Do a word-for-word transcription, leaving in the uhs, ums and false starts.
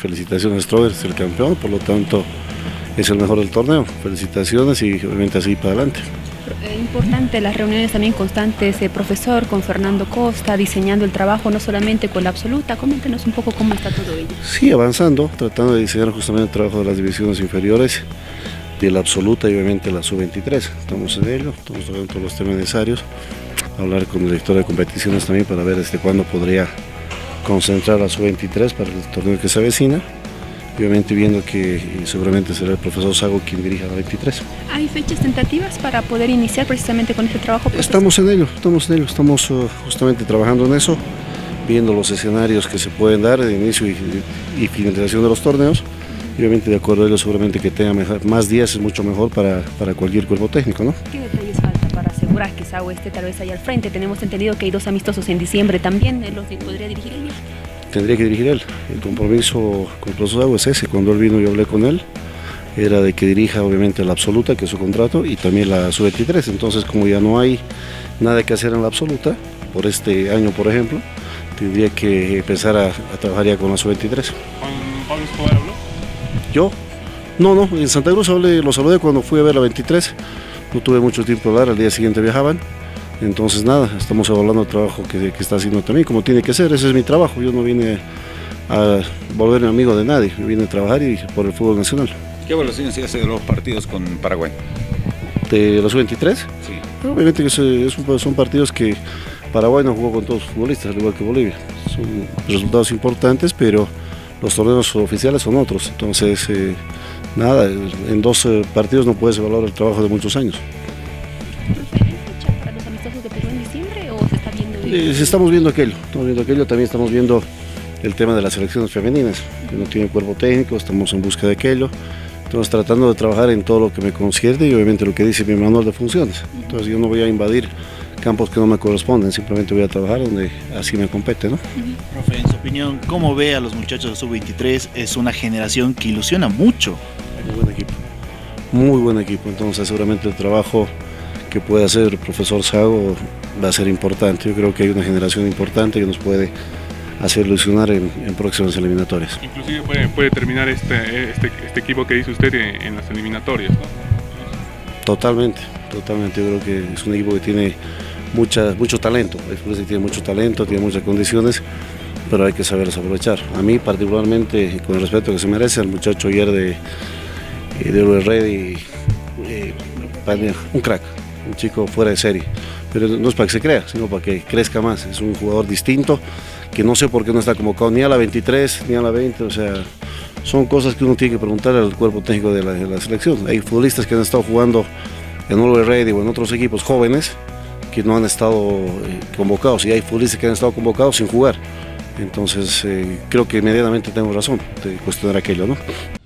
felicitaciones, Stroger es el campeón, por lo tanto es el mejor del torneo, felicitaciones y obviamente así para adelante. Eh, importante las reuniones también constantes, eh, profesor, con Fernando Costa, diseñando el trabajo no solamente con la absoluta. Coméntenos un poco cómo está todo ello. Sí, avanzando, tratando de diseñar justamente el trabajo de las divisiones inferiores, de la absoluta y obviamente la sub veintitrés. Estamos en ello, estamos tocando todos los temas necesarios, hablar con el director de competiciones también para ver desde cuándo podría concentrar a sub veintitrés para el torneo que se avecina. Obviamente viendo que seguramente será el profesor Sago quien dirija la veintitrés. ¿Hay fechas tentativas para poder iniciar precisamente con este trabajo, profesor? Estamos en ello, estamos en ello, estamos uh, justamente trabajando en eso, viendo los escenarios que se pueden dar de inicio y, y finalización de los torneos. Y obviamente de acuerdo a ello seguramente que tenga mejor, más días es mucho mejor para, para cualquier cuerpo técnico, ¿no? ¿Qué detalles falta para asegurar que Sago esté tal vez ahí al frente? Tenemos entendido que hay dos amistosos en diciembre también, ¿los podría dirigir él? Tendría que dirigir él. El compromiso con el profesor Sago es ese. Cuando él vino y hablé con él, era de que dirija obviamente la absoluta, que es su contrato, y también la sub veintitrés. Entonces, como ya no hay nada que hacer en la absoluta, por este año por ejemplo, tendría que empezar a, a trabajar ya con la sub veintitrés. ¿Con Pablo Escobar habló? ¿Yo? No, no, en Santa Cruz hablé, lo saludé cuando fui a ver la veintitrés, no tuve mucho tiempo de hablar, al día siguiente viajaban. Entonces nada, estamos evaluando el trabajo que, que está haciendo también, como tiene que ser, ese es mi trabajo, yo no vine a volverme amigo de nadie, yo vine a trabajar y por el fútbol nacional. ¿Qué evaluación se hace de los partidos con Paraguay? ¿De la sub veintitrés? Sí. Pero obviamente que son, son partidos que Paraguay no jugó con todos los futbolistas, al igual que Bolivia. Son resultados importantes, pero los torneos oficiales son otros, entonces eh, nada, en dos eh, partidos no puedes evaluar el trabajo de muchos años. Estamos viendo aquello, estamos viendo aquello, también estamos viendo el tema de las selecciones femeninas, que no tienen cuerpo técnico, estamos en busca de aquello, estamos tratando de trabajar en todo lo que me concierne y obviamente lo que dice mi manual de funciones. Entonces yo no voy a invadir campos que no me corresponden, simplemente voy a trabajar donde así me compete, ¿no? Profe, en su opinión, ¿cómo ve a los muchachos de sub veintitrés? Es una generación que ilusiona mucho. Muy buen equipo, muy buen equipo, entonces seguramente el trabajo que puede hacer el profesor Sago va a ser importante. Yo creo que hay una generación importante que nos puede hacer ilusionar en, en próximas eliminatorias. Inclusive puede, puede terminar este, este, este equipo que dice usted en, en las eliminatorias, ¿no? Totalmente, totalmente. Yo creo que es un equipo que tiene mucha, mucho talento, hay futbolistas que tienen mucho talento, tiene muchas condiciones, pero hay que saberlas aprovechar. A mí particularmente, con el respeto que se merece, al muchacho ayer de, de Uruguay Ready, eh, un crack, un chico fuera de serie, pero no es para que se crea, sino para que crezca más. Es un jugador distinto, que no sé por qué no está convocado ni a la veintitrés, ni a la veinte, o sea, son cosas que uno tiene que preguntar al cuerpo técnico de la, de la selección. Hay futbolistas que han estado jugando en Uruguay Ready o en otros equipos jóvenes que no han estado eh, convocados, y hay futbolistas que han estado convocados sin jugar. Entonces, eh, creo que medianamente tengo razón de cuestionar aquello, ¿no?